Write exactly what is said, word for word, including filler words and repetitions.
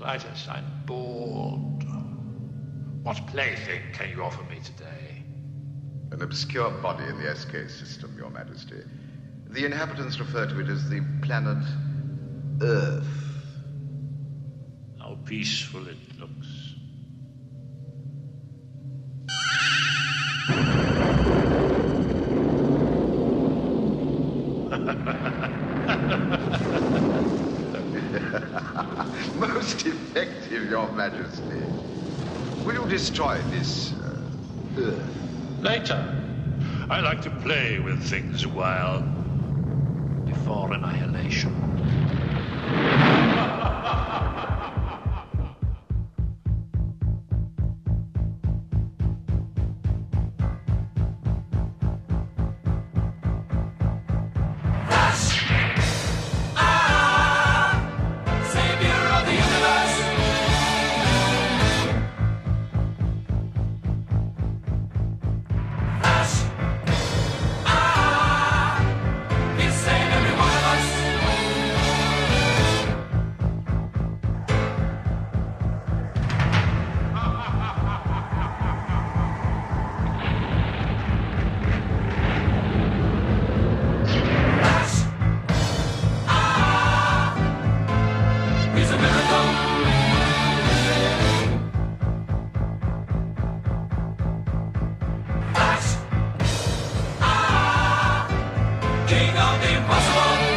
Clytus, I'm bored. What plaything can you offer me today? An obscure body in the S K system, Your Majesty. The inhabitants refer to it as the planet Earth. How peaceful it looks. Most effective, Your Majesty. Will you destroy this uh, Earth? Later. I like to play with things a while. Before annihilation. King of the impossible.